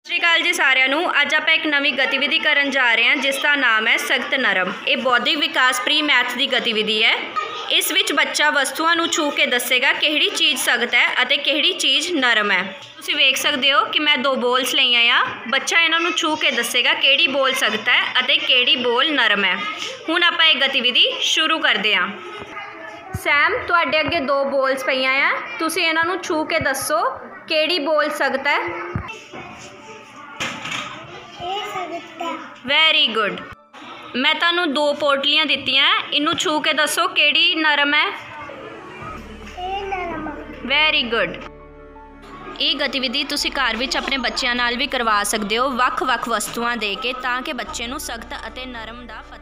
सत श्री अकाल जी सारिਆਂ ਨੂੰ। ਅੱਜ ਆਪਾਂ ਇੱਕ ਨਵੀਂ ਗਤੀਵਿਧੀ ਕਰਨ ਜਾ ਰਹੇ ਹਾਂ ਜਿਸ ਦਾ ਨਾਮ ਹੈ ਸਖਤ ਨਰਮ। ਇਹ ਬੌਧਿਕ ਵਿਕਾਸ ਪ੍ਰੀ ਮੈਥ ਦੀ ਗਤੀਵਿਧੀ ਹੈ। ਇਸ ਵਿੱਚ ਬੱਚਾ ਵਸਤੂਆਂ ਨੂੰ ਛੂ ਕੇ ਦੱਸੇਗਾ ਕਿਹੜੀ ਚੀਜ਼ ਸਖਤ ਹੈ ਅਤੇ ਕਿਹੜੀ ਚੀਜ਼ ਨਰਮ ਹੈ। ਤੁਸੀਂ ਵੇਖ ਸਕਦੇ ਹੋ ਕਿ ਮੈਂ 2 ਬੋਲਸ ਲਈਆਂ ਆ। ਬੱਚਾ ਇਹਨਾਂ ਨੂੰ ਛੂ ਕੇ ਦੱਸੇਗਾ ਕਿਹੜੀ ਬੋਲ ਸਖਤ ਹੈ ਅਤੇ ਕਿਹੜੀ ਬੋਲ ਨਰਮ ਹੈ। ਹੁਣ ਆਪਾਂ ਇਹ ਗਤੀਵਿਧੀ ਸ਼ੁਰੂ ਕਰਦੇ ਹਾਂ। ਸੈਮ, ਤੁਹਾਡੇ ਅੱਗੇ 2 ਬੋਲਸ ਪਈਆਂ ਆ। ਤੁਸੀਂ ਇਹਨਾਂ ਨੂੰ ਛੂ ਕੇ ਦੱਸੋ ਕਿਹੜੀ ਬੋਲ ਸਖਤ ਹੈ। Very good. मैं तुहानू 2 पोटलियां दित्तियां, इनू छू के दसो केड़ी नरम है। Very good. ये गतिविधि तुसी घर विच अपने बच्चों नाल भी करवा सकते हो, वख-वख वस्तुआं दे के, ताकि बच्चे नू सख्त अते नरम दा